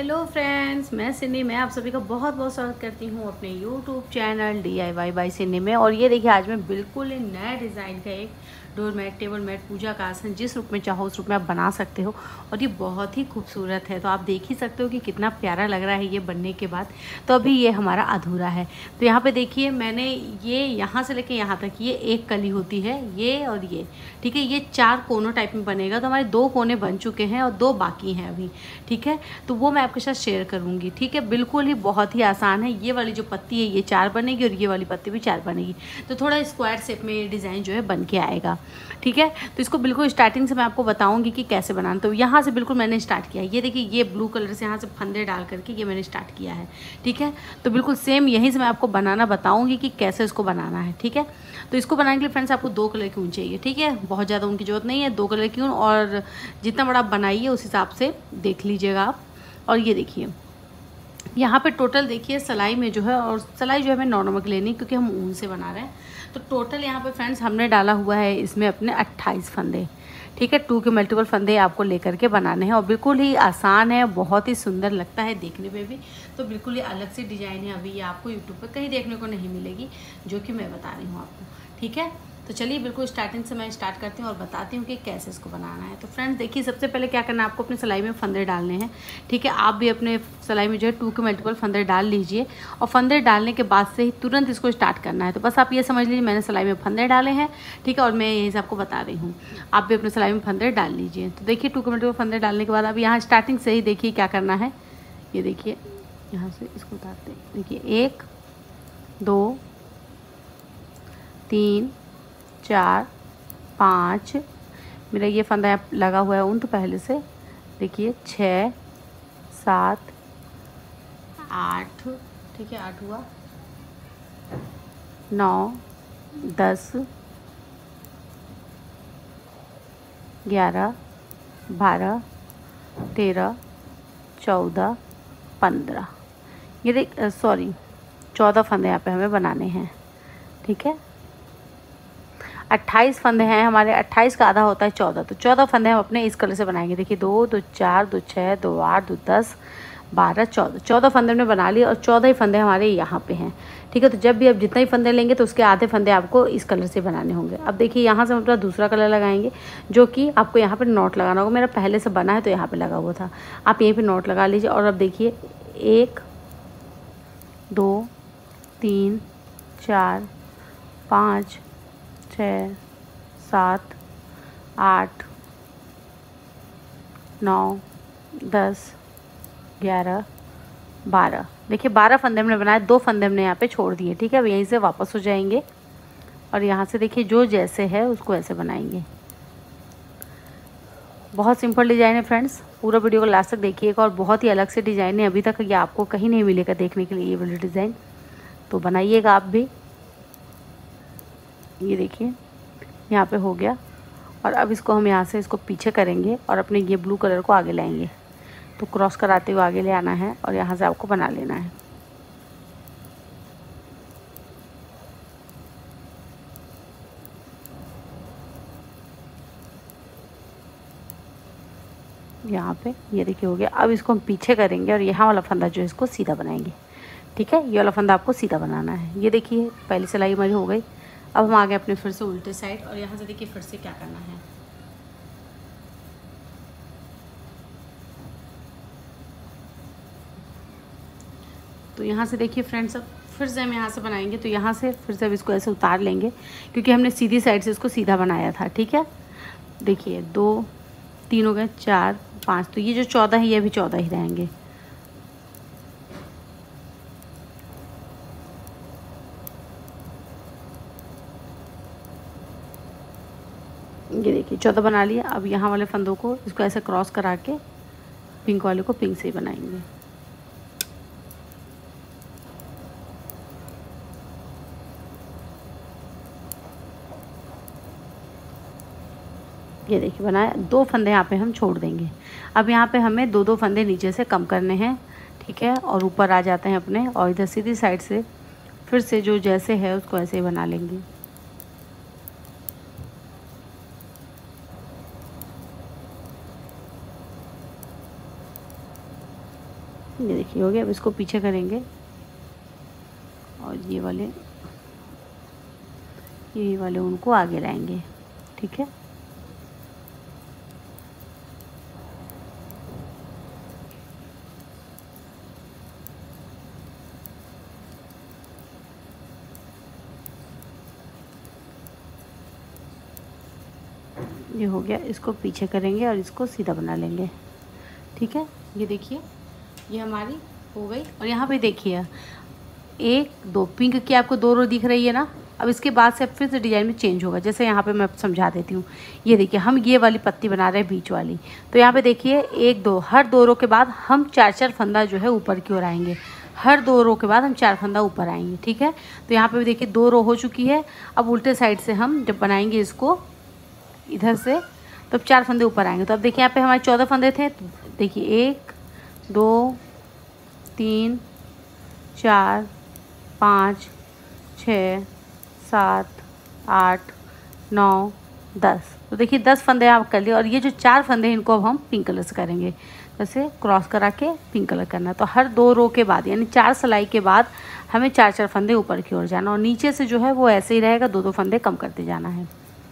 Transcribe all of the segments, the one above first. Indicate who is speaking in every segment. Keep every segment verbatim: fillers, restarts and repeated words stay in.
Speaker 1: Hello friends, मैं सिन्नी। मैं आप सभी का बहुत बहुत स्वागत करती हूँ अपने YouTube channel D I Y by Sinni में। और ये देखिए, आज मैं बिल्कुल नया डिज़ाइन का एक डोर मैट, टेबल मैट, पूजा का आसन जिस रूप में चाहो उस रूप में आप बना सकते हो। और ये बहुत ही खूबसूरत है, तो आप देख ही सकते हो कि कितना प्यारा लग रहा है ये बनने के बाद। तो अभी ये हमारा अधूरा है। तो यहाँ पे देखिए, मैंने ये यहाँ से लेके यहाँ तक ये एक कली होती है, ये और ये, ठीक है। ये चार कोनों टाइप में बनेगा। तो हमारे दो कोने बन चुके हैं और दो बाकी हैं अभी, ठीक है। तो वो मैं आपके साथ शेयर करूँगी, ठीक है। बिल्कुल ही बहुत ही आसान है। ये वाली जो पत्ती है ये चार बनेगी और ये वाली पत्ती भी चार बनेगी। तो थोड़ा स्क्वायर शेप में ये डिज़ाइन जो है बन के आएगा, ठीक है। तो इसको बिल्कुल स्टार्टिंग से मैं आपको बताऊंगी कि कैसे बनाना। तो यहाँ से बिल्कुल मैंने स्टार्ट किया है। ये देखिए, ये ब्लू कलर से यहाँ से फंदे डाल करके ये मैंने स्टार्ट किया है, ठीक है। तो बिल्कुल सेम यहीं से मैं आपको बनाना बताऊँगी कि कैसे इसको बनाना है, ठीक है। तो इसको बनाने के लिए फ्रेंड्स आपको दो कलर की ऊन चाहिए, ठीक है। बहुत ज़्यादा ऊन की जरूरत नहीं है, दो कलर की ऊन। और जितना बड़ा आप बनाइए उस हिसाब से देख लीजिएगा आप। और ये देखिए, यहाँ पे टोटल देखिए सिलाई में जो है, और सिलाई जो है हमें नौ नंबर की लेनी क्योंकि हम ऊन से बना रहे हैं। तो टोटल यहाँ पे फ्रेंड्स हमने डाला हुआ है इसमें अपने अट्ठाईस फंदे, ठीक है। टू के मल्टीपल फंदे आपको लेकर के बनाने हैं। और बिल्कुल ही आसान है, बहुत ही सुंदर लगता है देखने में भी। तो बिल्कुल ही अलग से डिज़ाइन है, अभी ये आपको यूट्यूब पर कहीं देखने को नहीं मिलेगी, जो कि मैं बता रही हूँ आपको, ठीक है। तो चलिए बिल्कुल स्टार्टिंग से मैं स्टार्ट करती हूँ और बताती हूँ कि कैसे इसको बनाना है। तो फ्रेंड्स देखिए, सबसे पहले क्या करना है, आपको अपने सिलाई में फंदे डालने हैं, ठीक है। आप भी अपने सिलाई में जो है टू के मल्टीपल फंदे डाल लीजिए। और फंदे डालने के बाद से ही तुरंत इसको स्टार्ट करना है। तो बस आप ये समझ लीजिए, मैंने सिलाई में फंदे डाले हैं, ठीक है। और मैं यही से आपको बता रही हूँ, आप भी अपने सिलाई में फंदे डाल लीजिए। तो देखिए, टू के मल्टीपल फंदे डालने के बाद अब यहाँ स्टार्टिंग से ही देखिए क्या करना है। ये देखिए, यहाँ से इसको उतारते हैं। देखिए, एक, दो, तीन, चार, पाँच, मेरा ये फंदा लगा हुआ है ऊन तो पहले से। देखिए, छः, सात, आठ, ठीक है, आठ हुआ, नौ, दस, ग्यारह, बारह, तेरह, चौदह, पंद्रह। ये देख सॉरी चौदह फंदे यहाँ पे हमें बनाने हैं, ठीक है। अट्ठाईस फंदे हैं हमारे, अट्ठाईस का आधा होता है चौदह। तो चौदह फंदे हम अपने इस कलर से बनाएंगे। देखिए, दो, दो चार, दो छः, दो आठ, दो दस, बारह, चौदह। चौदह फंदे हमने बना लिए और चौदह ही फंदे हमारे यहाँ पे हैं, ठीक है। तो जब भी आप जितना ही फंदे लेंगे तो उसके आधे फंदे आपको इस कलर से बनाने होंगे। अब देखिए, यहाँ से हम अपना दूसरा कलर लगाएंगे, जो कि आपको यहाँ पर नोट लगाना होगा। मेरा पहले से बना है तो यहाँ पर लगा हुआ था, आप यहीं पर नोट लगा लीजिए। और अब देखिए, एक, दो, तीन, चार, पाँच, छः, सात, आठ, नौ, दस, ग्यारह, बारह। देखिए, बारह फंदे हमने बनाए, दो फंदे हमने यहाँ पे छोड़ दिए, ठीक है। अब यहीं से वापस हो जाएंगे और यहाँ से देखिए जो जैसे है उसको ऐसे बनाएंगे। बहुत सिंपल डिज़ाइन है फ्रेंड्स, पूरा वीडियो को लास्ट तक देखिएगा। और बहुत ही अलग से डिज़ाइन है, अभी तक ये आपको कहीं नहीं मिलेगा देखने के लिए ये वाली डिज़ाइन। तो बनाइएगा आप भी। ये देखिए, यहाँ पे हो गया। और अब इसको हम यहाँ से इसको पीछे करेंगे और अपने ये ब्लू कलर को आगे लाएंगे। तो क्रॉस कराते हुए आगे ले आना है और यहाँ से आपको बना लेना है। यहाँ पे ये देखिए हो गया। अब इसको हम पीछे करेंगे और यहाँ वाला फंदा जो है इसको सीधा बनाएंगे, ठीक है। ये वाला फंदा आपको सीधा बनाना है। ये देखिए, पहली सिलाई हमारी हो गई। अब हम आ गए अपने फिर से उल्टे साइड और यहाँ से देखिए फिर से क्या करना है। तो यहाँ से देखिए फ्रेंड्स, अब फिर से हम यहाँ से बनाएंगे। तो यहाँ से फिर से अब इसको ऐसे उतार लेंगे क्योंकि हमने सीधी साइड से इसको सीधा बनाया था, ठीक है। देखिए, दो, तीन हो गए, चार, पाँच। तो ये जो चौदह है ये भी चौदह ही रहेंगे। ये देखिए, चौदह बना लिया। अब यहाँ वाले फंदों को इसको ऐसे क्रॉस करा के पिंक वाले को पिंक से ही बनाएंगे। ये देखिए बनाया। दो फंदे यहाँ पे हम छोड़ देंगे। अब यहाँ पे हमें दो दो फंदे नीचे से कम करने हैं, ठीक है। और ऊपर आ जाते हैं अपने, और इधर सीधी साइड से फिर से जो जैसे है उसको ऐसे ही बना लेंगे। ये देखिए हो गया। अब इसको पीछे करेंगे और ये वाले ये वाले उनको आगे लाएंगे। ठीक है, ये हो गया। इसको पीछे करेंगे और इसको सीधा बना लेंगे। ठीक है, ये देखिए ये हमारी हो गई। और यहाँ पे देखिए एक दो पिंक की आपको दो रो दिख रही है ना। अब इसके बाद से अब फिर से डिज़ाइन में चेंज होगा। जैसे यहाँ पे मैं समझा देती हूँ। ये देखिए हम ये वाली पत्ती बना रहे हैं बीच वाली। तो यहाँ पे देखिए एक दो, हर दो रो के बाद हम चार चार फंदा जो है ऊपर की ओर आएंगे। हर दो रो के बाद हम चार फंदा ऊपर आएंगे। ठीक है, तो यहाँ पे भी देखिए दो रो हो चुकी है। अब उल्टे साइड से हम जब बनाएंगे इसको इधर से, तो अब चार फंदे ऊपर आएंगे। तो अब देखिए यहाँ पे हमारे चौदह फंदे थे। तो देखिए एक दो तीन चार पाँच छः सात आठ नौ दस। तो देखिए दस फंदे आप कर लिए। और ये जो चार फंदे हैं इनको अब हम पिंक कलर से करेंगे। जैसे क्रॉस करा के पिंक कलर करना। तो हर दो रो के बाद यानी चार सिलाई के बाद हमें चार चार फंदे ऊपर की ओर जाना। और नीचे से जो है वो ऐसे ही रहेगा, दो दो फंदे कम करते जाना है।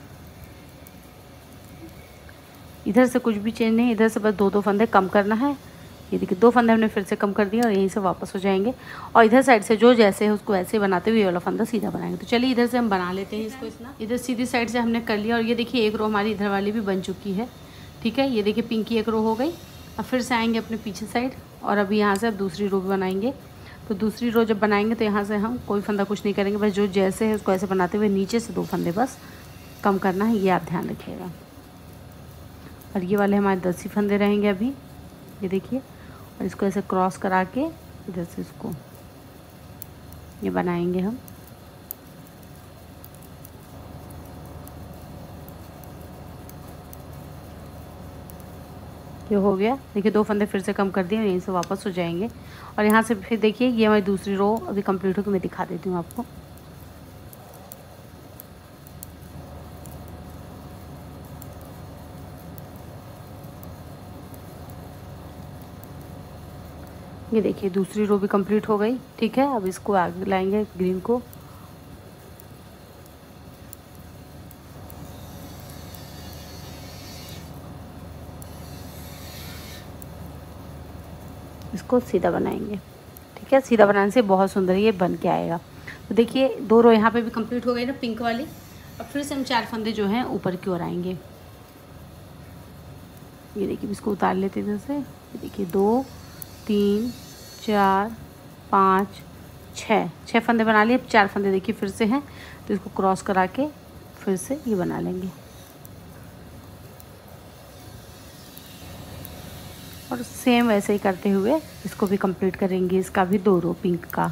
Speaker 1: इधर से कुछ भी चेंज नहीं, इधर से बस दो दो फंदे कम करना है। ये देखिए दो फंदे हमने फिर से कम कर दिए और यहीं से वापस हो जाएंगे। और इधर साइड से जो जैसे है उसको ऐसे बनाते हुए ये वाला फंदा सीधा बनाएंगे। तो चलिए इधर से हम बना लेते हैं इसको। इतना इधर सीधी साइड से हमने कर लिया। और ये देखिए एक रो हमारी इधर वाली भी बन चुकी है। ठीक है, ये देखिए पिंक की एक रो हो गई। अब फिर से आएंगे अपने पीछे साइड और अभी यहाँ से अब दूसरी रो भी बनाएंगे। तो दूसरी रो जब बनाएंगे तो यहाँ से हम कोई फंदा कुछ नहीं करेंगे, बस जो जैसे है उसको ऐसे बनाते हुए नीचे से दो फंदे बस कम करना है, ये आप ध्यान रखिएगा। और ये वाले हमारे दस ही फंदे रहेंगे अभी। ये देखिए, और इसको ऐसे क्रॉस करा के इधर से इसको ये बनाएंगे हम। ये हो गया। देखिए दो फंदे फिर से कम कर दिए और यहीं से वापस हो जाएंगे। और यहाँ से फिर देखिए ये हमारी दूसरी रो अभी कंप्लीट होकर मैं दिखा देती हूँ आपको। ये देखिए दूसरी रो भी कंप्लीट हो गई। ठीक है, अब इसको आगे लाएंगे ग्रीन को। इसको सीधा बनाएंगे। ठीक है, सीधा बनाने से बहुत सुंदर ये बन के आएगा। तो देखिए दो रो यहाँ पे भी कंप्लीट हो गई ना पिंक वाली। अब फिर से हम चार फंदे जो हैं ऊपर की ओर आएंगे। ये देखिए इसको उतार लेते इधर से। ये देखिए दो तीन चार पाँच छः छः फंदे बना लिए। अब चार फंदे देखिए फिर से हैं, तो इसको क्रॉस करा के फिर से ये बना लेंगे। और सेम वैसे ही करते हुए इसको भी कंप्लीट करेंगे। इसका भी दो रो पिंक का।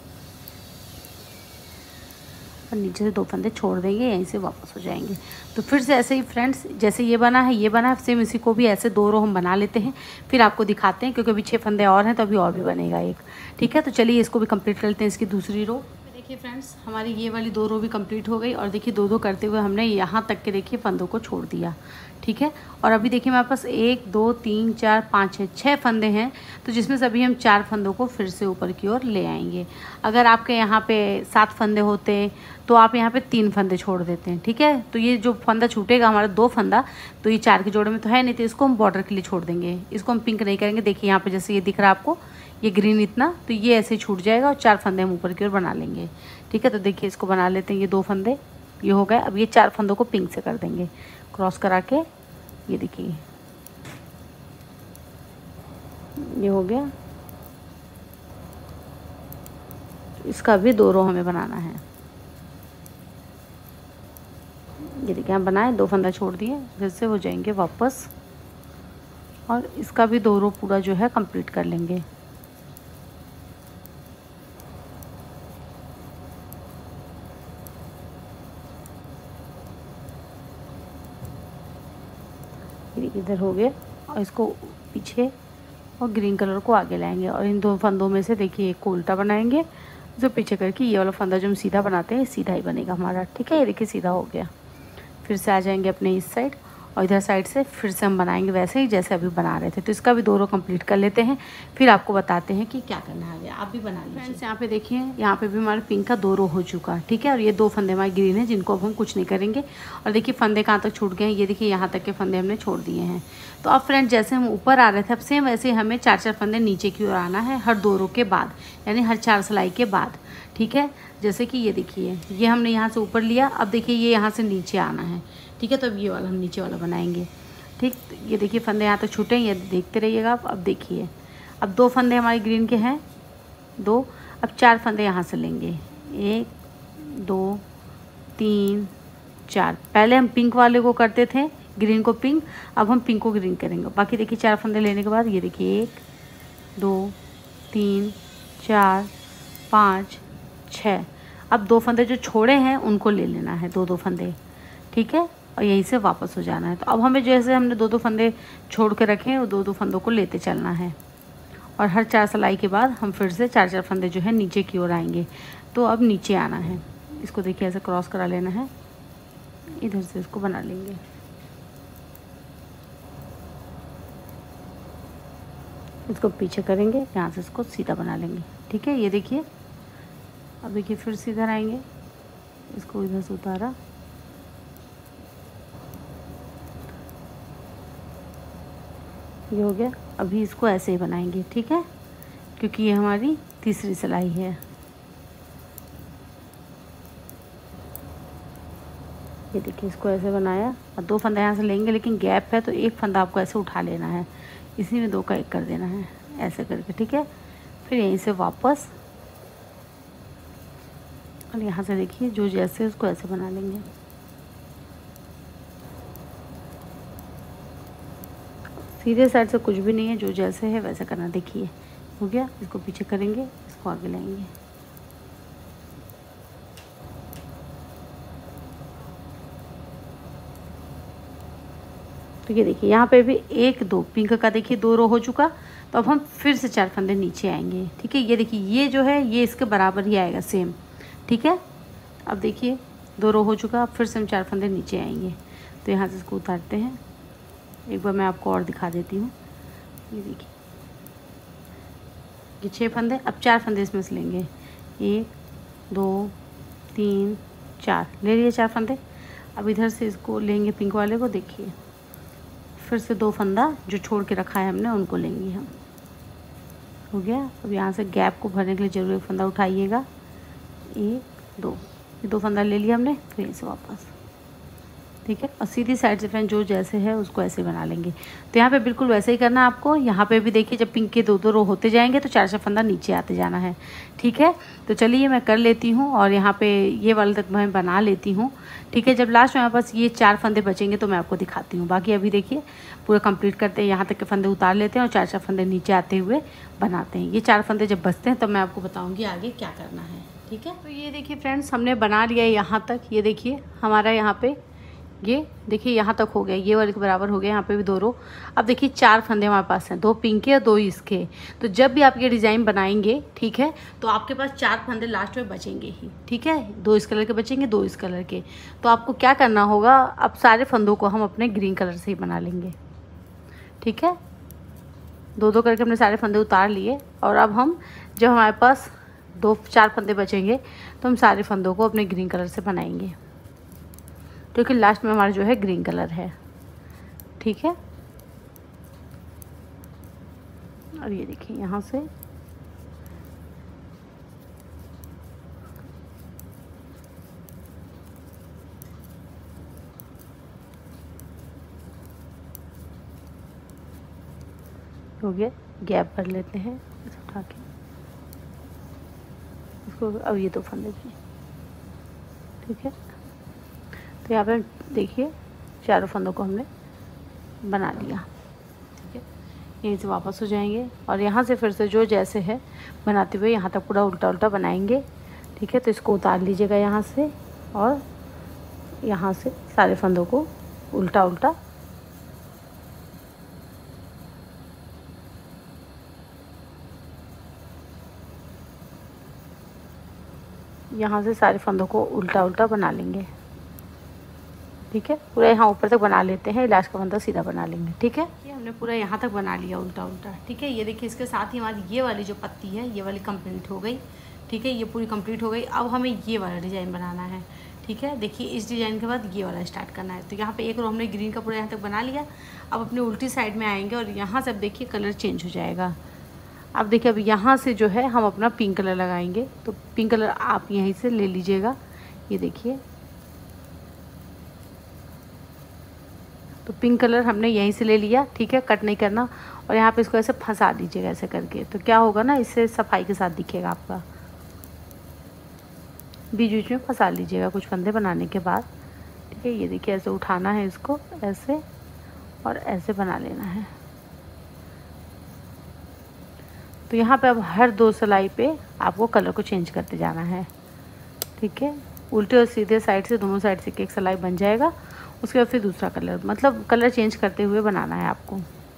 Speaker 1: और नीचे से दो फंदे छोड़ देंगे, यहीं से वापस हो जाएंगे। तो फिर से ऐसे ही फ्रेंड्स, जैसे ये बना है ये बना है सेम इसी को भी ऐसे दो रो हम बना लेते हैं, फिर आपको दिखाते हैं। क्योंकि अभी छः फंदे और हैं तो अभी और भी बनेगा एक। ठीक है, तो चलिए इसको भी कंप्लीट कर लेते हैं, इसकी दूसरी रो। देखिए फ्रेंड्स हमारी ये वाली दो रो भी कंप्लीट हो गई। और देखिए दो दो करते हुए हमने यहाँ तक के देखिए फंदों को छोड़ दिया। ठीक है, और अभी देखिए हमारे पास एक दो तीन चार पाँच छः छः फंदे हैं। तो जिसमें से अभी हम चार फंदों को फिर से ऊपर की ओर ले आएंगे। अगर आपके यहाँ पे सात फंदे होते तो आप यहाँ पे तीन फंदे छोड़ देते हैं। ठीक है, तो ये जो फंदा छूटेगा हमारा दो फंदा, तो ये चार के जोड़े में तो है नहीं, तो इसको हम बॉर्डर के लिए छोड़ देंगे। इसको हम पिंक नहीं करेंगे। देखिए यहाँ पे जैसे ये दिख रहा है आपको, ये ग्रीन इतना, तो ये ऐसे छूट जाएगा और चार फंदे हम ऊपर की ओर बना लेंगे। ठीक है, तो देखिए इसको बना लेते हैं। ये दो फंदे ये हो गए। अब ये चार फंदों को पिंक से कर देंगे, क्रॉस करा के। ये देखिए ये हो गया। इसका भी दो रो हमें बनाना है। ये देखिए हम बनाए, दो फंदा छोड़ दिए, फिर से हो जाएंगे वापस। और इसका भी दो रो पूरा जो है कंप्लीट कर लेंगे। इधर हो गया। और इसको पीछे और ग्रीन कलर को आगे लाएंगे। और इन दो फंदों में से देखिए एक को उल्टा बनाएंगे, जो पीछे करके ये वाला फंदा जो हम सीधा बनाते हैं सीधा ही बनेगा हमारा। ठीक है, ये देखिए सीधा हो गया। फिर से आ जाएंगे अपने इस साइड और इधर साइड से फिर से हम बनाएंगे वैसे ही जैसे अभी बना रहे थे। तो इसका भी दो रो कंप्लीट कर लेते हैं, फिर आपको बताते हैं कि क्या करना है आगे। आप भी बना लीजिए। फ्रेंड्स यहाँ पे देखिए, यहाँ पे भी हमारे पिंक का दो रो हो चुका है, ठीक है। और ये दो फंदे हमारे ग्रीन है जिनको अब हम कुछ नहीं करेंगे। और देखिए फंदे कहाँ तक छूट गए हैं, ये देखिए यहाँ तक के फंदे हमने छोड़ दिए हैं। तो अब फ्रेंड्स जैसे हम ऊपर आ रहे थे, अब सेम वैसे हमें चार चार फंदे नीचे की ओर आना है हर दो रो के बाद, यानी हर चार सिलाई के बाद, ठीक है। जैसे कि ये देखिए, ये हमने यहाँ से ऊपर लिया, अब देखिए ये यहाँ से नीचे आना है, ठीक है। तो अब ये वाला हम नीचे वाला बनाएंगे, ठीक। ये देखिए फंदे यहाँ तक छूटे हैं, ये देखते रहिएगा आप। अब देखिए, अब दो फंदे हमारे ग्रीन के हैं, दो। अब चार फंदे यहाँ से लेंगे, एक दो तीन चार। पहले हम पिंक वाले को करते थे, ग्रीन को पिंक, अब हम पिंक को ग्रीन करेंगे। बाकी देखिए चार फंदे लेने के बाद ये देखिए एक दो तीन चार पाँच छः। अब दो फंदे जो छोड़े हैं उनको ले लेना है, दो दो फंदे, ठीक है। और यहीं से वापस हो जाना है। तो अब हमें जैसे हमने दो दो फंदे छोड़ के रखे हैं, वो दो दो फंदों को लेते चलना है। और हर चार सिलाई के बाद हम फिर से चार चार फंदे जो है नीचे की ओर आएंगे। तो अब नीचे आना है, इसको देखिए ऐसे क्रॉस करा लेना है, इधर से इसको बना लेंगे। इसको पीछे करेंगे, यहाँ से इसको सीधा बना लेंगे, ठीक है। ये देखिए, अब देखिए फिर से इधर आएंगे, इसको इधर से उतारा, ये हो गया। अभी इसको ऐसे ही बनाएंगे, ठीक है, क्योंकि ये हमारी तीसरी सिलाई है। ये देखिए इसको ऐसे बनाया, और दो फंदा यहाँ से लेंगे, लेकिन गैप है तो एक फंदा आपको ऐसे उठा लेना है, इसी में दो का एक कर देना है, ऐसे करके, ठीक है। फिर यहीं से वापस, और यहाँ से देखिए जो जैसे उसको ऐसे बना लेंगे। सीधे साइड से कुछ भी नहीं है, जो जैसे है वैसे करना। देखिए हो गया, इसको पीछे करेंगे, इसको आगे लाएंगे। तो ये देखिए यहाँ पे भी एक दो पिंक का देखिए दो रो हो चुका। तो अब हम फिर से चार फंदे नीचे आएंगे, ठीक है। ये देखिए ये जो है ये इसके बराबर ही आएगा सेम, ठीक है। अब देखिए दो रो हो चुका, अब फिर से हम चार फंदे नीचे आएंगे। तो यहाँ से इसको उतारते हैं, एक बार मैं आपको और दिखा देती हूँ। ये देखिए ये छः फंदे, अब चार फंदे इसमें से लेंगे, एक दो तीन चार, ले लिए चार फंदे। अब इधर से इसको लेंगे पिंक वाले को, देखिए फिर से दो फंदा जो छोड़ के रखा है हमने उनको लेंगे हम। हो गया। अब यहाँ से गैप को भरने के लिए जरूर एक फंदा उठाइएगा, एक दो, ये दो फंदा ले लिया हमने, फिर से वापस, ठीक है। और सीधी साइड से फ्रेंड जो जैसे है उसको ऐसे बना लेंगे। तो यहाँ पे बिल्कुल वैसे ही करना है आपको। यहाँ पे भी देखिए जब पिंक के दो दो रो होते जाएंगे तो चार चार फंदा नीचे आते जाना है, ठीक है। तो चलिए मैं कर लेती हूँ, और यहाँ पे ये वाले तक मैं बना लेती हूँ, ठीक है। जब लास्ट में हमारे पास ये चार फंदे बचेंगे तो मैं आपको दिखाती हूँ। बाकी अभी देखिए पूरा कंप्लीट करते हैं, यहाँ तक के फंदे उतार लेते हैं और चार चार फंदे नीचे आते हुए बनाते हैं। ये चार फंदे जब बचते हैं तब मैं आपको बताऊँगी आगे क्या करना है, ठीक है। तो ये देखिए फ्रेंड्स हमने बना लिया है यहाँ तक। ये देखिए हमारा यहाँ पे ये देखिए यहाँ तक हो गया, ये वाले के बराबर हो गया, यहाँ पे भी दो रो। अब देखिए चार फंदे हमारे पास हैं, दो पिंक के और दो इसके। तो जब भी आप ये डिज़ाइन बनाएंगे, ठीक है, तो आपके पास चार फंदे लास्ट में बचेंगे ही, ठीक है। दो इस कलर के बचेंगे, दो इस कलर के। तो आपको क्या करना होगा, अब सारे फंदों को हम अपने ग्रीन कलर से ही बना लेंगे, ठीक है। दो दो करके हमने सारे फंदे उतार लिए, और अब हम जब हमारे पास दो चार फंदे बचेंगे तो हम सारे फंदों को अपने ग्रीन कलर से बनाएंगे, क्योंकि लास्ट में हमारा जो है ग्रीन कलर है, ठीक है। और ये देखिए यहाँ से हो गया, गैप कर लेते हैं इसे उठा के इसको। अब ये दो फंदे भी, ठीक है। तो यहाँ पे देखिए चारों फंदों को हमने बना लिया, ठीक है। यहीं से वापस हो जाएंगे, और यहाँ से फिर से जो जैसे है बनाते हुए यहाँ तक पूरा उल्टा उल्टा बनाएंगे, ठीक है। तो इसको उतार लीजिएगा यहाँ से, और यहाँ से सारे फंदों को उल्टा उल्टा यहाँ से सारे फंदों को उल्टा उल्टा बना लेंगे, ठीक है, पूरा यहाँ ऊपर तक बना लेते हैं, लास्ट का फंदा सीधा बना लेंगे। ठीक है, ये हमने पूरा यहाँ तक बना लिया उल्टा उल्टा। ठीक है, ये देखिए इसके साथ ही हमारी ये वाली जो पत्ती है ये वाली कंप्लीट हो गई। ठीक है, ये पूरी कंप्लीट हो गई। अब हमें ये वाला डिज़ाइन बनाना है। ठीक है, देखिए इस डिज़ाइन के बाद ये वाला स्टार्ट करना है। तो यहाँ पे एक रो हमने ग्रीन का पूरा यहाँ तक बना लिया। अब अपने उल्टी साइड में आएंगे और यहाँ से अब देखिए कलर चेंज हो जाएगा। अब देखिए अब यहाँ से जो है हम अपना पिंक कलर लगाएंगे। तो पिंक कलर आप यहीं से ले लीजिएगा। ये देखिए, तो पिंक कलर हमने यहीं से ले लिया। ठीक है, कट नहीं करना। और यहाँ पे इसको ऐसे फंसा दीजिएगा ऐसे करके। तो क्या होगा ना, इससे सफाई के साथ दिखेगा आपका। बीच बीच में फंसा लीजिएगा कुछ फंदे बनाने के बाद। ठीक है, ये देखिए ऐसे उठाना है इसको, ऐसे और ऐसे बना लेना है। तो यहाँ पे अब हर दो सिलाई पे आपको कलर को चेंज करते जाना है। ठीक है, उल्टे और सीधे साइड से दोनों साइड से एक एक सिलाई बन जाएगा। उसके बाद फिर दूसरा कलर, मतलब कलर चेंज करते हुए बनाना है आपको।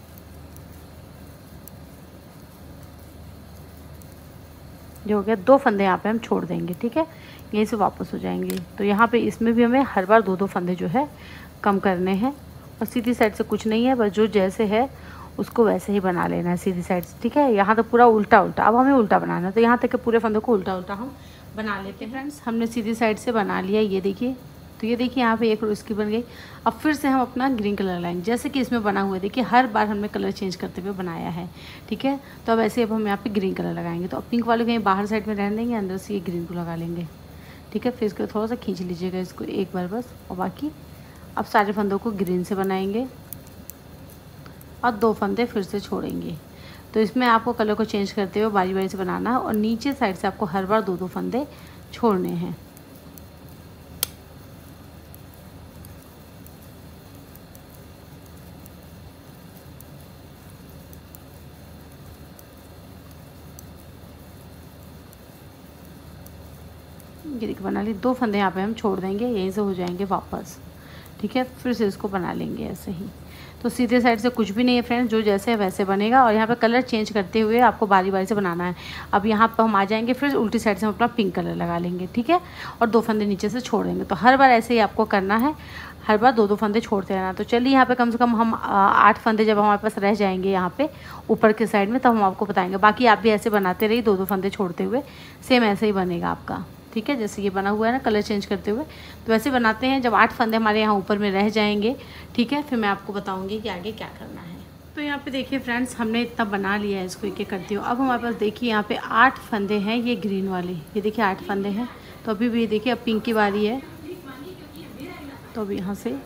Speaker 1: जो हो गया, दो फंदे यहाँ पे हम छोड़ देंगे। ठीक है, यहीं से वापस हो जाएंगे। तो यहाँ पे इसमें भी हमें हर बार दो दो फंदे जो है कम करने हैं। और सीधी साइड से कुछ नहीं है, बस जो जैसे है उसको वैसे ही बना लेना है सीधी साइड से। ठीक है, यहाँ तो पूरा उल्टा उल्टा, अब हमें उल्टा बनाना है। तो यहाँ तक के पूरे फंदों को उल्टा उल्टा हम बना लेते हैं। फ्रेंड्स, हमने सीधी साइड से बना लिया। ये देखिए, तो ये देखिए यहाँ पे एक रो इसकी बन गई। अब फिर से हम अपना ग्रीन कलर लाएंगे, जैसे कि इसमें बना हुआ है। देखिए हर बार हमने कलर चेंज करते हुए बनाया है। ठीक है, तो अब ऐसे अब हम यहाँ पे ग्रीन कलर लगाएंगे। तो अब पिंक वाले कहीं बाहर साइड में रहने देंगे, अंदर से ये ग्रीन को लगा लेंगे। ठीक है, फिर इसको थोड़ा सा खींच लीजिएगा इसको एक बार बस। और बाकी अब सारे फंदों को ग्रीन से बनाएंगे और दो फंदे फिर से छोड़ेंगे। तो इसमें आपको कलर को चेंज करते हुए बारी बारी से बनाना है। और नीचे साइड से आपको हर बार दो दो फंदे छोड़ने हैं। ये देखिए बना ली। दो फंदे यहाँ पे हम छोड़ देंगे, यहीं से हो जाएंगे वापस। ठीक है, फिर से इसको बना लेंगे ऐसे ही। तो सीधे साइड से कुछ भी नहीं है फ्रेंड्स, जो जैसे है वैसे बनेगा। और यहाँ पे कलर चेंज करते हुए आपको बारी बारी से बनाना है। अब यहाँ पर हम आ जाएंगे, फिर उल्टी साइड से हम अपना पिंक कलर लगा लेंगे। ठीक है, और दो फंदे नीचे से छोड़ देंगे। तो हर बार ऐसे ही आपको करना है, हर बार दो दो फंदे छोड़ते रहना। तो चलिए यहाँ पे कम से कम हम आठ फंदे जब हमारे पास रह जाएंगे यहाँ पे ऊपर के साइड में, तब हम आपको बताएंगे। बाकी आप भी ऐसे बनाते रहिए, दो दो फंदे छोड़ते हुए, सेम ऐसे ही बनेगा आपका। ठीक है, जैसे ये बना हुआ है ना कलर चेंज करते हुए, तो वैसे बनाते हैं। जब आठ फंदे हमारे यहाँ ऊपर में रह जाएंगे, ठीक है, फिर मैं आपको बताऊँगी कि आगे क्या करना है। तो यहाँ पे देखिए फ्रेंड्स, हमने इतना बना लिया है, इसको एक एक करती हूँ। अब हमारे पास देखिए यहाँ पे आठ फंदे हैं, ये ग्रीन वाले, ये देखिए आठ फंदे हैं। तो अभी भी देखिए अब पिंक की बारी है। तो अब यहाँ से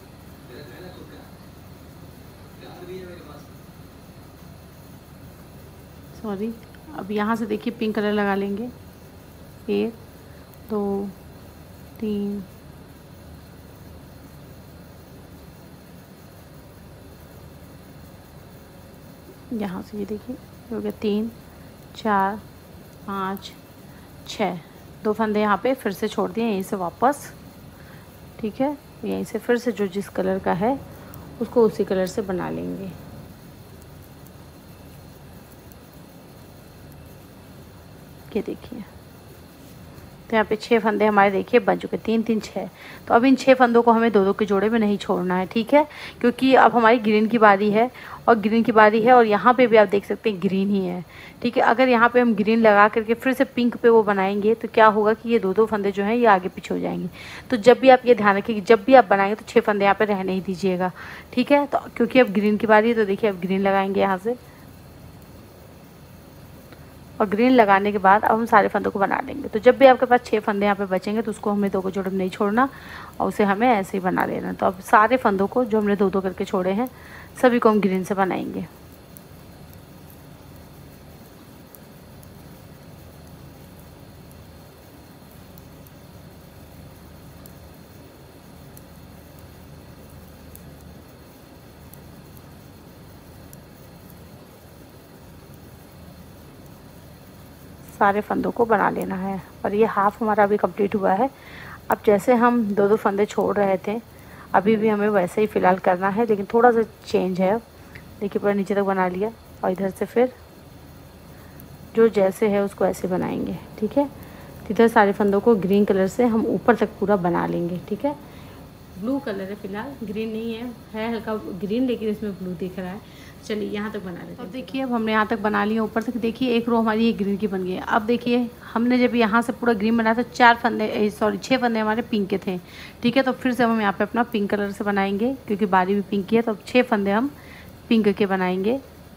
Speaker 1: सॉरी अब यहाँ से देखिए पिंक कलर लगा लेंगे। एक, दो, तीन, यहाँ से ये देखिए हो गया तीन, चार, पाँच, छः। दो फंदे यहाँ पे फिर से छोड़ दिए यहीं से वापस। ठीक है, यहीं से फिर से जो जिस कलर का है उसको उसी कलर से बना लेंगे। ये देखिए, तो यहाँ पे छः फंदे हमारे देखिए बन चुके, तीन तीन छः। तो अब इन छः फंदों को हमें दो दो के जोड़े में नहीं छोड़ना है। ठीक है, क्योंकि अब हमारी ग्रीन की बारी है और ग्रीन की बारी है और यहाँ पे भी आप देख सकते हैं ग्रीन ही है। ठीक है, अगर यहाँ पे हम ग्रीन लगा करके फिर से पिंक पे वो बनाएंगे तो क्या होगा कि ये दो दो फंदे जो हैं ये आगे पीछे हो जाएंगे। तो जब भी आप ये ध्यान रखिए, जब भी आप बनाएंगे तो छः फंदे यहाँ पर रहने ही दीजिएगा। ठीक है, तो क्योंकि अब ग्रीन की बारी है तो देखिए अब ग्रीन लगाएंगे यहाँ से, और ग्रीन लगाने के बाद अब हम सारे फंदों को बना लेंगे। तो जब भी आपके पास छः फंदे यहाँ पे बचेंगे तो उसको हमें दो को जोड़े में नहीं छोड़ना और उसे हमें ऐसे ही बना लेना। तो अब सारे फंदों को जो हमने दो दो करके छोड़े हैं सभी को हम ग्रीन से बनाएंगे। सारे फंदों को बना लेना है और ये हाफ हमारा अभी कंप्लीट हुआ है। अब जैसे हम दो दो फंदे छोड़ रहे थे अभी भी हमें वैसे ही फ़िलहाल करना है, लेकिन थोड़ा सा चेंज है। देखिए पूरा नीचे तक बना लिया और इधर से फिर जो जैसे है उसको ऐसे बनाएंगे। ठीक है, इधर सारे फंदों को ग्रीन कलर से हम ऊपर तक पूरा बना लेंगे। ठीक है, ब्लू कलर है, फिलहाल ग्रीन नहीं है, है हल्का ग्रीन लेकिन इसमें ब्लू दिख रहा है। चलिए यहाँ तक बना लेते हैं। अब देखिए अब हमने यहाँ तक बना लिया, ऊपर तक देखिए एक रो हमारी ये ग्रीन की बन गई है। अब देखिए हमने जब यहाँ से पूरा ग्रीन बनाया था, चार फंदे सॉरी छः फंदे हमारे पिंक के थे, ठीक है। तो फिर से हम यहाँ पे अपना पिंक कलर से बनाएंगे, क्योंकि बारी भी पिंक की है, तो अब छः फंदे हम पिंक के बनाएंगे।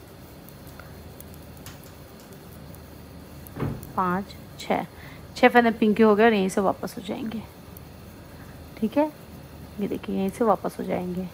Speaker 1: पाँच छः छः फंदे पिंक के हो गए और यहीं से वापस हो जाएंगे, ठीक है। ये देखिए यहीं से वापस हो जाएंगे।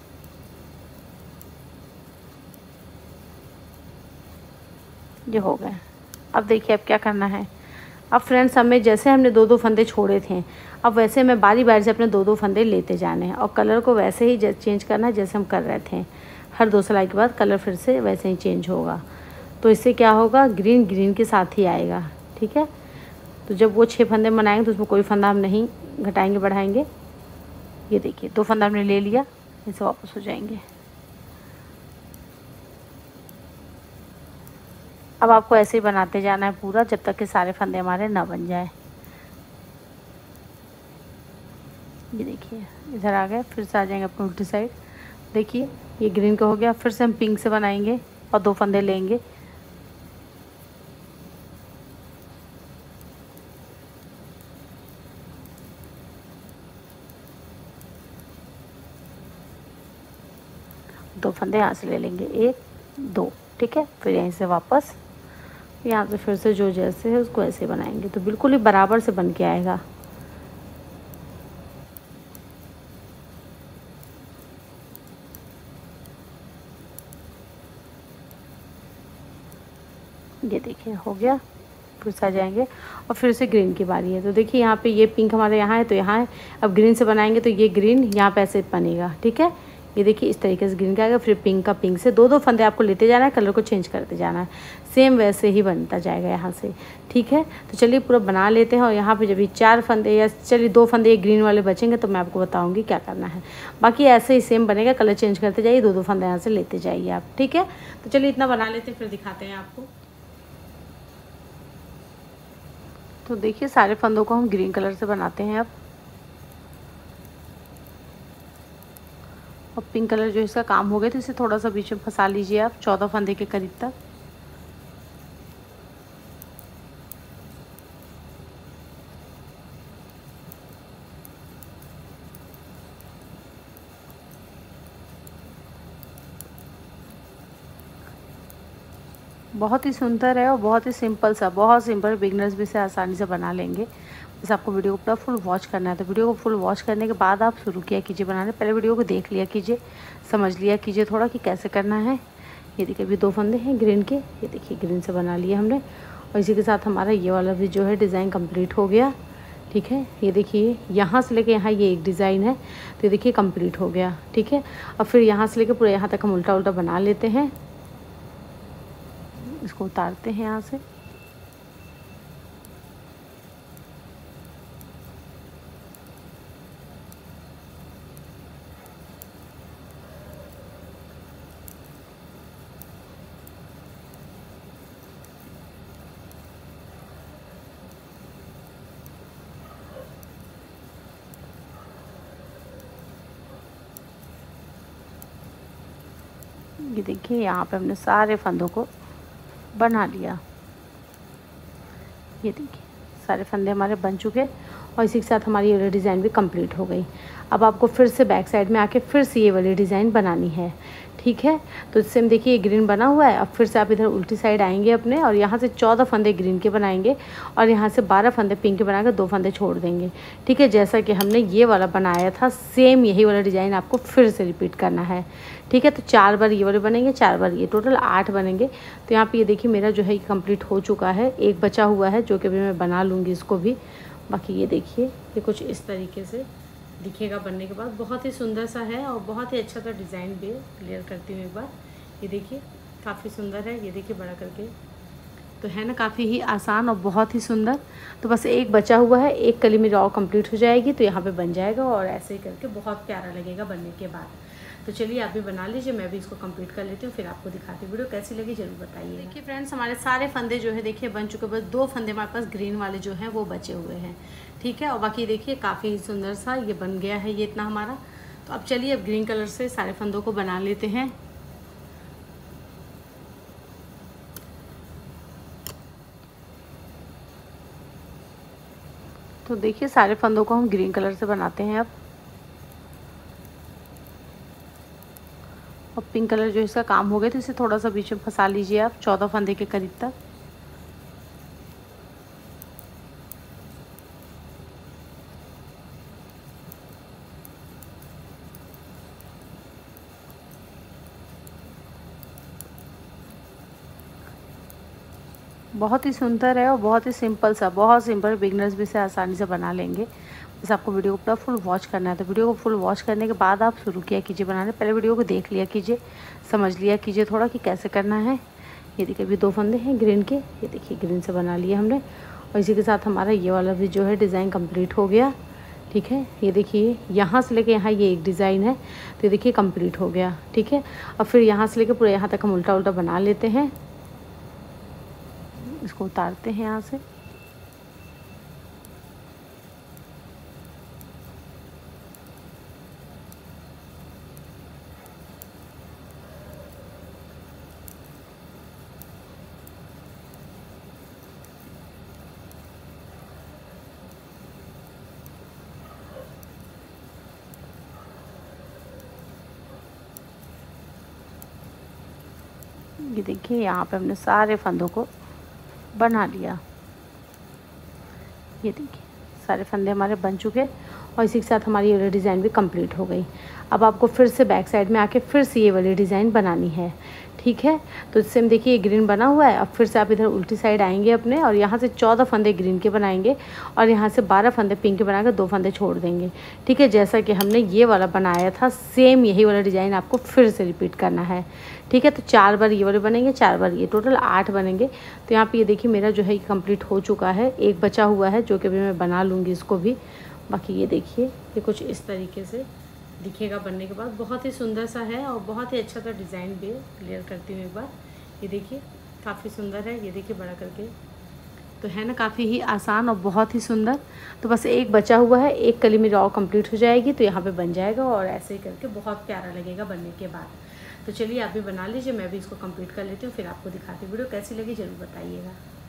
Speaker 1: ये हो गए। अब देखिए अब क्या करना है। अब फ्रेंड्स हमें जैसे हमने दो दो फंदे छोड़े थे, अब वैसे हमें बारी बारी से अपने दो दो फंदे लेते जाने हैं और कलर को वैसे ही चेंज करना है जैसे हम कर रहे थे। हर दो सिलाई के बाद कलर फिर से वैसे ही चेंज होगा। तो इससे क्या होगा, ग्रीन ग्रीन के साथ ही आएगा, ठीक है। तो जब वो छः फंदे बनाएंगे तो उसमें कोई फंदा हम नहीं घटाएंगे बढ़ाएंगे। ये देखिए दो फंदा हमने ले लिया, इसे वापस हो जाएंगे। अब आपको ऐसे ही बनाते जाना है पूरा, जब तक कि सारे फंदे हमारे ना बन जाए। ये देखिए इधर आ गए, फिर से आ जाएंगे अपनी उल्टी साइड। देखिए ये ग्रीन का हो गया, फिर से हम पिंक से बनाएंगे और दो फंदे लेंगे। दो फंदे यहाँ से ले लेंगे, एक दो, ठीक है। फिर यहीं से वापस यहाँ से फिर से जो जैसे है उसको ऐसे बनाएंगे, तो बिल्कुल ही बराबर से बन के आएगा। ये देखिए हो गया, फिर से आ जाएंगे और फिर से ग्रीन की बारी है। तो देखिए यहाँ पे ये पिंक हमारे यहाँ है तो यहाँ है, अब ग्रीन से बनाएंगे तो ये ग्रीन यहाँ पे ऐसे बनेगा, ठीक है। ये देखिए इस तरीके से ग्रीन का आएगा, फिर पिंक का पिंक से दो दो फंदे आपको लेते जाना है, कलर को चेंज करते जाना है, सेम वैसे ही बनता जाएगा यहाँ से, ठीक है। तो चलिए पूरा बना लेते हैं और यहाँ पे जब ये चार फंदे या चलिए दो फंदे ये ग्रीन वाले बचेंगे तो मैं आपको बताऊँगी क्या करना है। बाकी ऐसे ही सेम बनेगा, कलर चेंज करते जाइए, दो दो फंदे यहाँ से लेते जाइए आप, ठीक है। तो चलिए इतना बना लेते हैं, फिर दिखाते हैं आपको। तो देखिए सारे फंदों को हम ग्रीन कलर से बनाते हैं अब, और पिंक कलर जो इसका काम हो गया तो इसे थोड़ा सा बीच में फंसा लीजिए आप, चौदह फंदे के करीब तक। बहुत ही सुंदर है और बहुत ही सिंपल सा, बहुत सिंपल, बिगनर्स भी इसे आसानी से बना लेंगे। बस आपको वीडियो को पूरा फुल वॉच करना है। तो वीडियो को फुल वॉच करने के बाद आप शुरू किया कीजिए बनाने, पहले वीडियो को देख लिया कीजिए, समझ लिया कीजिए थोड़ा कि कैसे करना है। ये देखिए अभी दो फंदे हैं ग्रीन के, ये देखिए ग्रीन से बना लिए हमने, और इसी के साथ हमारा ये वाला भी जो है डिज़ाइन कंप्लीट हो गया, ठीक है। ये देखिए यहाँ से लेके यहाँ ये एक डिज़ाइन है, तो ये देखिए कंप्लीट हो गया, ठीक है। और फिर यहाँ से लेके पूरे यहाँ तक हम उल्टा उल्टा बना लेते हैं। इसको उतारते हैं यहाँ से, ये देखिए यहाँ पे हमने सारे फंदों को बना लिया। ये देखिए सारे फंदे हमारे बन चुके और इसी के साथ हमारी ये वाली डिज़ाइन भी कंप्लीट हो गई। अब आपको फिर से बैक साइड में आके फिर से ये वाली डिज़ाइन बनानी है, ठीक है। तो इससे हम देखिए ग्रीन बना हुआ है, अब फिर से आप इधर उल्टी साइड आएंगे अपने और यहाँ से चौदह फंदे ग्रीन के बनाएंगे और यहाँ से बारह फंदे पिंक के बनाकर दो फंदे छोड़ देंगे, ठीक है। जैसा कि हमने ये वाला बनाया था सेम यही वाला डिज़ाइन आपको फिर से रिपीट करना है, ठीक है। तो चार बार ये वाले बनेंगे, चार बार ये, टोटल आठ बनेंगे। तो यहाँ पर ये देखिए मेरा जो है ये कम्प्लीट हो चुका है, एक बचा हुआ है जो कि अभी मैं बना लूँगी इसको भी। बाकी ये देखिए ये कुछ इस तरीके से दिखेगा बनने के बाद, बहुत ही सुंदर सा है और बहुत ही अच्छा सा डिज़ाइन भी। क्लियर करती हूँ एक बार, ये देखिए काफ़ी सुंदर है, ये देखिए बड़ा करके, तो है ना काफ़ी ही आसान और बहुत ही सुंदर। तो बस एक बचा हुआ है, एक कली मेरी और कंप्लीट हो जाएगी तो यहाँ पे बन जाएगा और ऐसे ही करके बहुत प्यारा लगेगा बनने के बाद। तो चलिए आप भी बना लीजिए, मैं भी इसको कंप्लीट कर लेती हूँ, फिर आपको दिखाती हूँ। वीडियो कैसी लगी जरूर बताइए। देखिए फ्रेंड्स हमारे सारे फंदे जो है देखिए बन चुके, बस दो फंदे हमारे पास ग्रीन वाले जो हैं वो बचे हुए हैं, ठीक है। और बाकी देखिए काफ़ी सुंदर सा ये बन गया है ये इतना हमारा। तो तो अब चलिए अब ग्रीन कलर से सारे फंदों को बना लेते हैं। तो देखिए सारे फंदों को हम ग्रीन कलर से बनाते हैं अब। और पिंक कलर जो इसका काम हो गया तो इसे थोड़ा सा बीच में फंसा लीजिए आप, चौदह फंदे के करीब तक। बहुत ही सुंदर है और बहुत ही सिंपल सा, बहुत सिंपल, बिगनर्स भी इसे आसानी से बना लेंगे। बस आपको वीडियो को पूरा फुल वॉच करना है। तो वीडियो को फुल वॉच करने के बाद आप शुरू किया कीजिए बनाने। पहले वीडियो को देख लिया कीजिए, समझ लिया कीजिए थोड़ा कि कैसे करना है। ये देखिए अभी दो फंदे हैं ग्रीन के, ये देखिए ग्रीन से बना लिए हमने। और इसी के साथ हमारा ये वाला भी जो है डिज़ाइन कंप्लीट हो गया। ठीक है, ये देखिए यहाँ से लेके यहाँ ये एक डिज़ाइन है, तो ये देखिए कंप्लीट हो गया। ठीक है, और फिर यहाँ से लेके पूरे यहाँ तक हम उल्टा उल्टा बना लेते हैं। इसको उतारते हैं यहाँ से। ये देखिए यहाँ पे हमने सारे फंदों को बना लिया। ये देखिए सारे फंदे हमारे बन चुके और इसी के साथ हमारी ये वाली डिज़ाइन भी कंप्लीट हो गई। अब आपको फिर से बैक साइड में आके फिर से ये वाली डिज़ाइन बनानी है। ठीक है, तो इससे हम देखिए ग्रीन बना हुआ है। अब फिर से आप इधर उल्टी साइड आएंगे अपने और यहाँ से चौदह फंदे ग्रीन के बनाएंगे और यहाँ से बारह फंदे पिंक के बनाकर दो फंदे छोड़ देंगे। ठीक है, जैसा कि हमने ये वाला बनाया था सेम यही वाला डिज़ाइन आपको फिर से रिपीट करना है। ठीक है, तो चार बार ये वाले बनेंगे, चार बार ये, टोटल आठ बनेंगे। तो यहाँ पे ये देखिए मेरा जो है ये कंप्लीट हो चुका है। एक बचा हुआ है जो कि अभी मैं बना लूँगी इसको भी। बाकी ये देखिए ये कुछ इस तरीके से दिखेगा बनने के बाद। बहुत ही सुंदर सा है और बहुत ही अच्छा सा डिज़ाइन भी। क्लियर करती हूँ एक बार, ये देखिए काफ़ी सुंदर है। ये देखिए बड़ा करके तो है ना, काफ़ी ही आसान और बहुत ही सुंदर। तो बस एक बचा हुआ है, एक कली मेरी और कंप्लीट हो जाएगी तो यहाँ पे बन जाएगा और ऐसे ही करके बहुत प्यारा लगेगा बनने के बाद। तो चलिए आप भी बना लीजिए, मैं भी इसको कंप्लीट कर लेती हूँ, फिर आपको दिखाती हूँ। वीडियो कैसी लगी ज़रूर बताइएगा।